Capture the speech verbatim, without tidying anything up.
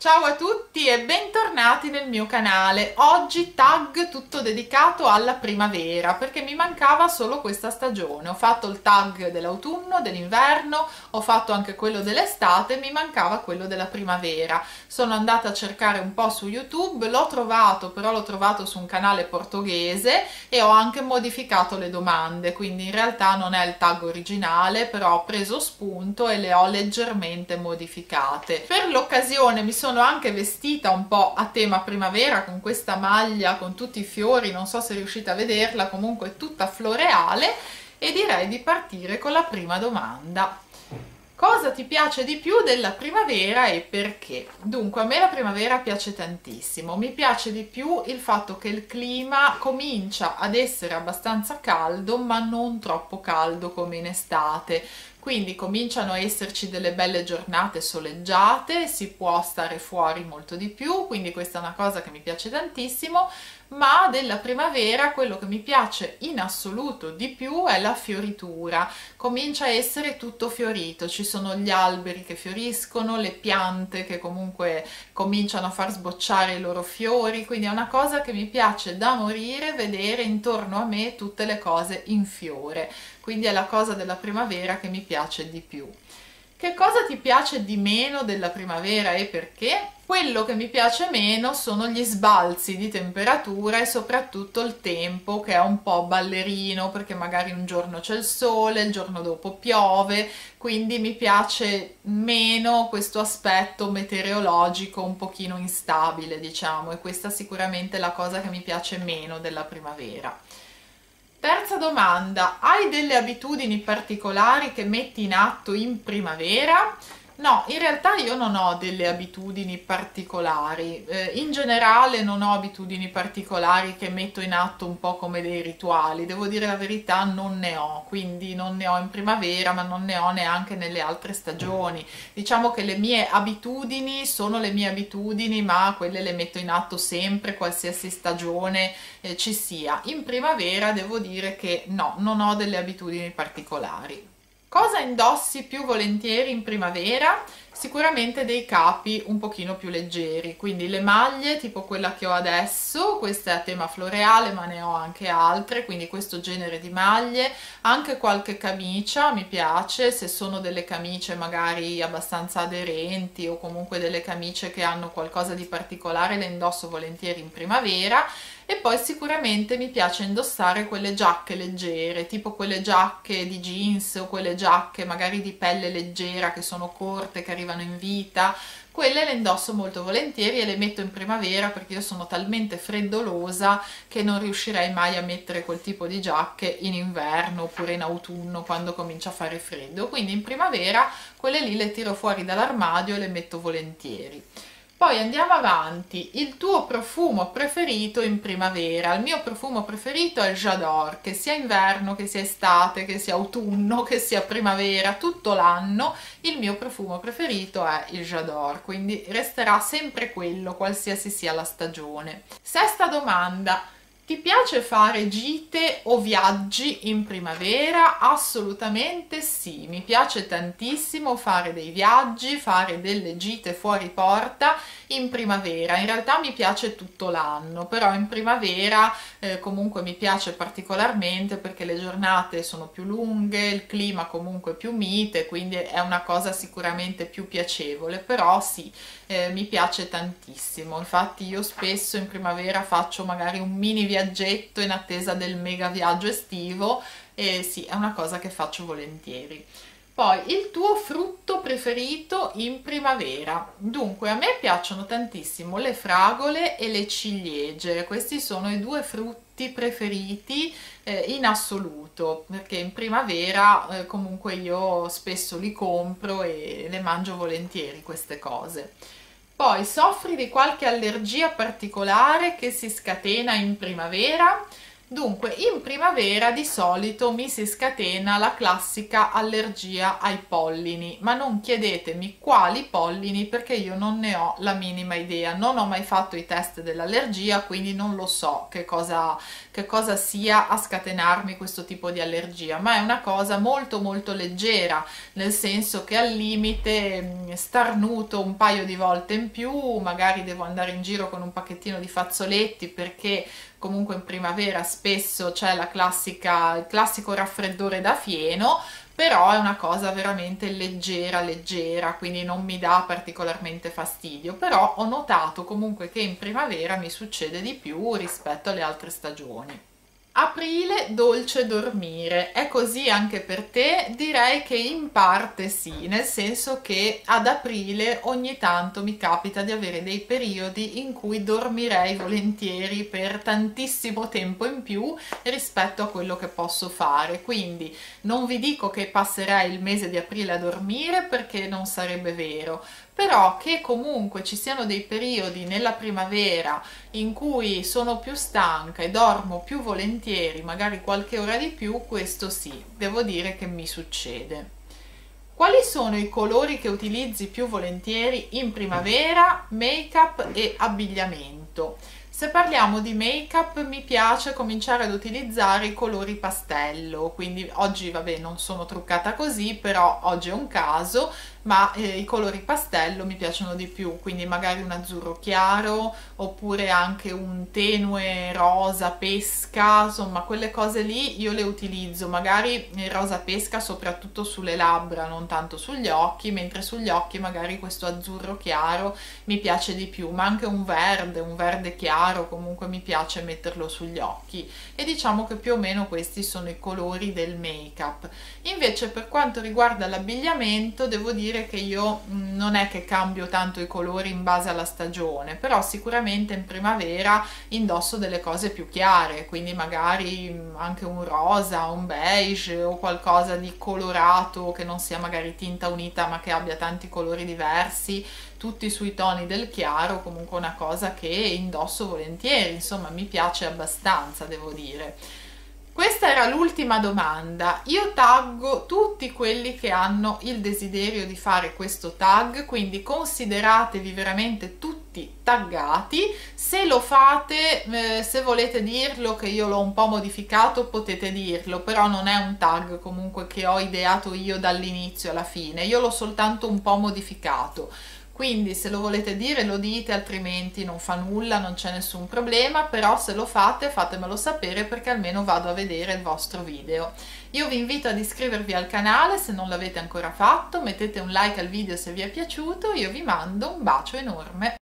Ciao a tutti e bentornati nel mio canale. Oggi tag tutto dedicato alla primavera perché mi mancava solo questa stagione. Ho fatto il tag dell'autunno, dell'inverno, ho fatto anche quello dell'estate, mi mancava quello della primavera. Sono andata a cercare un po' su YouTube, l'ho trovato, però l'ho trovato su un canale portoghese e ho anche modificato le domande, quindi in realtà non è il tag originale, però ho preso spunto e le ho leggermente modificate. Per l'occasione mi sono anche vestita un po' a tema primavera con questa maglia con tutti i fiori, non so se riuscite a vederla, comunque tutta floreale, e direi di partire con la prima domanda. Cosa ti piace di più della primavera e perché? Dunque, a me la primavera piace tantissimo, mi piace di più il fatto che il clima comincia ad essere abbastanza caldo, ma non troppo caldo come in estate. Quindi cominciano a esserci delle belle giornate soleggiate, si può stare fuori molto di più, quindi questa è una cosa che mi piace tantissimo, ma della primavera quello che mi piace in assoluto di più è la fioritura. Comincia a essere tutto fiorito, ci sono gli alberi che fioriscono, le piante che comunque cominciano a far sbocciare i loro fiori, quindi è una cosa che mi piace da morire vedere intorno a me tutte le cose in fiore. Quindi è la cosa della primavera che mi piace di più. Che cosa ti piace di meno della primavera e perché? Quello che mi piace meno sono gli sbalzi di temperatura e soprattutto il tempo, che è un po' ballerino, perché magari un giorno c'è il sole, il giorno dopo piove, quindi mi piace meno questo aspetto meteorologico un pochino instabile, diciamo, e questa sicuramente è la cosa che mi piace meno della primavera. Terza domanda, hai delle abitudini particolari che metti in atto in primavera? No, in realtà io non ho delle abitudini particolari, eh, in generale non ho abitudini particolari che metto in atto un po' come dei rituali, devo dire la verità, non ne ho, quindi non ne ho in primavera, ma non ne ho neanche nelle altre stagioni. Diciamo che le mie abitudini sono le mie abitudini, ma quelle le metto in atto sempre, qualsiasi stagione eh, ci sia. In primavera devo dire che no, non ho delle abitudini particolari. Cosa indossi più volentieri in primavera? Sicuramente dei capi un pochino più leggeri, quindi le maglie tipo quella che ho adesso, questa è a tema floreale ma ne ho anche altre, quindi questo genere di maglie, anche qualche camicia mi piace, se sono delle camicie magari abbastanza aderenti o comunque delle camicie che hanno qualcosa di particolare le indosso volentieri in primavera. E poi sicuramente mi piace indossare quelle giacche leggere, tipo quelle giacche di jeans o quelle giacche magari di pelle leggera che sono corte, che arrivano in vita. Quelle le indosso molto volentieri e le metto in primavera perché io sono talmente freddolosa che non riuscirei mai a mettere quel tipo di giacche in inverno oppure in autunno quando comincia a fare freddo. Quindi in primavera quelle lì le tiro fuori dall'armadio e le metto volentieri. Poi andiamo avanti, il tuo profumo preferito in primavera? Il mio profumo preferito è il J'adore, che sia inverno, che sia estate, che sia autunno, che sia primavera, tutto l'anno il mio profumo preferito è il J'adore, quindi resterà sempre quello, qualsiasi sia la stagione. Sesta domanda. Ti piace fare gite o viaggi in primavera? Assolutamente sì, mi piace tantissimo fare dei viaggi, fare delle gite fuori porta in primavera. In realtà mi piace tutto l'anno, però in primavera eh, comunque mi piace particolarmente perché le giornate sono più lunghe, il clima comunque più mite, quindi è una cosa sicuramente più piacevole, però sì, eh, mi piace tantissimo. Infatti io spesso in primavera faccio magari un mini viaggio viaggetto in attesa del mega viaggio estivo e sì, è una cosa che faccio volentieri. Poi, il tuo frutto preferito in primavera? Dunque, a me piacciono tantissimo le fragole e le ciliegie, questi sono i due frutti preferiti eh, in assoluto, perché in primavera eh, comunque io spesso li compro e le mangio volentieri queste cose. Poi, soffri di qualche allergia particolare che si scatena in primavera? Dunque, in primavera di solito mi si scatena la classica allergia ai pollini, ma non chiedetemi quali pollini perché io non ne ho la minima idea, non ho mai fatto i test dell'allergia, quindi non lo so che cosa, che cosa sia a scatenarmi questo tipo di allergia, ma è una cosa molto molto leggera, nel senso che al limite starnuto un paio di volte in più, magari devo andare in giro con un pacchettino di fazzoletti perché comunque in primavera spesso c'è la classica, il classico raffreddore da fieno, però è una cosa veramente leggera leggera, quindi non mi dà particolarmente fastidio, però ho notato comunque che in primavera mi succede di più rispetto alle altre stagioni. Aprile, dolce dormire, è così anche per te? Direi che in parte sì, nel senso che ad aprile ogni tanto mi capita di avere dei periodi in cui dormirei volentieri per tantissimo tempo in più rispetto a quello che posso fare, quindi non vi dico che passerei il mese di aprile a dormire perché non sarebbe vero, però che comunque ci siano dei periodi nella primavera in cui sono più stanca e dormo più volentieri, magari qualche ora di più, questo sì, devo dire che mi succede. Quali sono i colori che utilizzi più volentieri in primavera? Make-up e abbigliamento. Se parliamo di make-up mi piace cominciare ad utilizzare i colori pastello, quindi oggi vabbè non sono truccata così, però oggi è un caso, ma eh, i colori pastello mi piacciono di più, quindi magari un azzurro chiaro oppure anche un tenue rosa pesca, insomma quelle cose lì io le utilizzo, magari il rosa pesca soprattutto sulle labbra, non tanto sugli occhi, mentre sugli occhi magari questo azzurro chiaro mi piace di più, ma anche un verde, un verde chiaro comunque mi piace metterlo sugli occhi, e diciamo che più o meno questi sono i colori del make-up. Invece per quanto riguarda l'abbigliamento devo dire che io non è che cambio tanto i colori in base alla stagione, però sicuramente in primavera indosso delle cose più chiare, quindi magari anche un rosa, un beige o qualcosa di colorato che non sia magari tinta unita ma che abbia tanti colori diversi, tutti sui toni del chiaro, comunque una cosa che indosso volentieri, insomma mi piace abbastanza, devo dire. Questa era l'ultima domanda. Io taggo tutti quelli che hanno il desiderio di fare questo tag, quindi consideratevi veramente tutti taggati. Se lo fate, eh, se volete dirlo che io l'ho un po' modificato, potete dirlo, però non è un tag comunque che ho ideato io dall'inizio alla fine, io l'ho soltanto un po' modificato. Quindi se lo volete dire lo dite, altrimenti non fa nulla, non c'è nessun problema, però se lo fate fatemelo sapere perché almeno vado a vedere il vostro video. Io vi invito ad iscrivervi al canale se non l'avete ancora fatto, mettete un like al video se vi è piaciuto, io vi mando un bacio enorme.